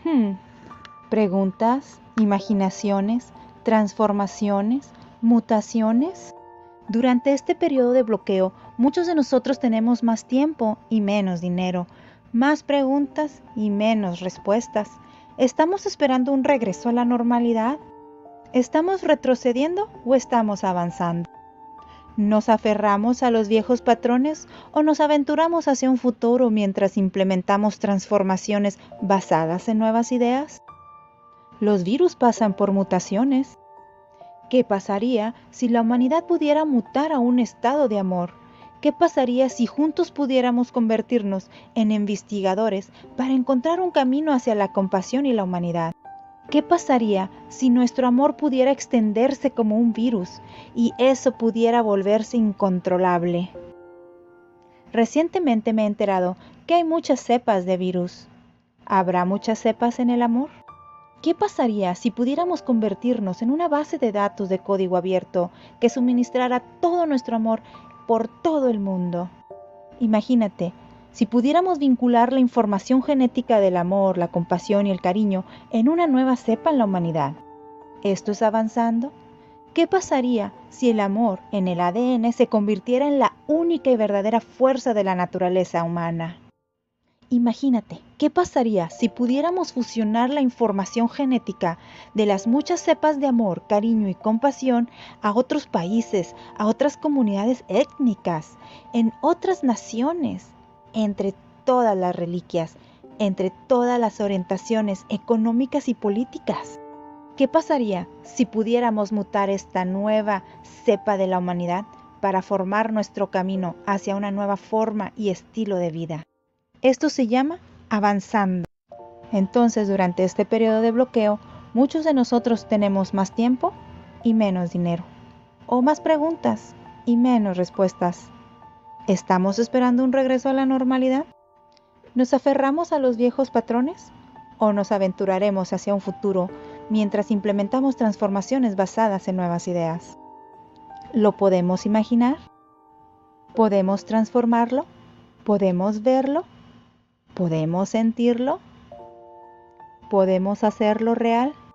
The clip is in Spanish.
Hmm, Preguntas, imaginaciones, transformaciones, mutaciones. Durante este periodo de bloqueo, muchos de nosotros tenemos más tiempo y menos dinero, más preguntas y menos respuestas. ¿Estamos esperando un regreso a la normalidad? ¿Estamos retrocediendo o estamos avanzando? ¿Nos aferramos a los viejos patrones o nos aventuramos hacia un futuro mientras implementamos transformaciones basadas en nuevas ideas? Los virus pasan por mutaciones. ¿Qué pasaría si la humanidad pudiera mutar a un estado de amor? ¿Qué pasaría si juntos pudiéramos convertirnos en investigadores para encontrar un camino hacia la compasión y la humanidad? ¿Qué pasaría si nuestro amor pudiera extenderse como un virus y eso pudiera volverse incontrolable? Recientemente me he enterado que hay muchas cepas de virus. ¿Habrá muchas cepas en el amor? ¿Qué pasaría si pudiéramos convertirnos en una base de datos de código abierto que suministrara todo nuestro amor por todo el mundo? Imagínate, si pudiéramos vincular la información genética del amor, la compasión y el cariño en una nueva cepa en la humanidad. ¿Esto es avanzando? ¿Qué pasaría si el amor en el ADN se convirtiera en la única y verdadera fuerza de la naturaleza humana? Imagínate, ¿qué pasaría si pudiéramos fusionar la información genética de las muchas cepas de amor, cariño y compasión a otros países, a otras comunidades étnicas, en otras naciones, entre todas las reliquias, entre todas las orientaciones económicas y políticas? ¿Qué pasaría si pudiéramos mutar esta nueva cepa de la humanidad para formar nuestro camino hacia una nueva forma y estilo de vida? Esto se llama avanzando. Entonces, durante este periodo de bloqueo, muchos de nosotros tenemos más tiempo y menos dinero, o más preguntas y menos respuestas. ¿Estamos esperando un regreso a la normalidad? ¿Nos aferramos a los viejos patrones o nos aventuraremos hacia un futuro mientras implementamos transformaciones basadas en nuevas ideas? ¿Lo podemos imaginar? ¿Podemos transformarlo? ¿Podemos verlo? ¿Podemos sentirlo? ¿Podemos hacerlo real?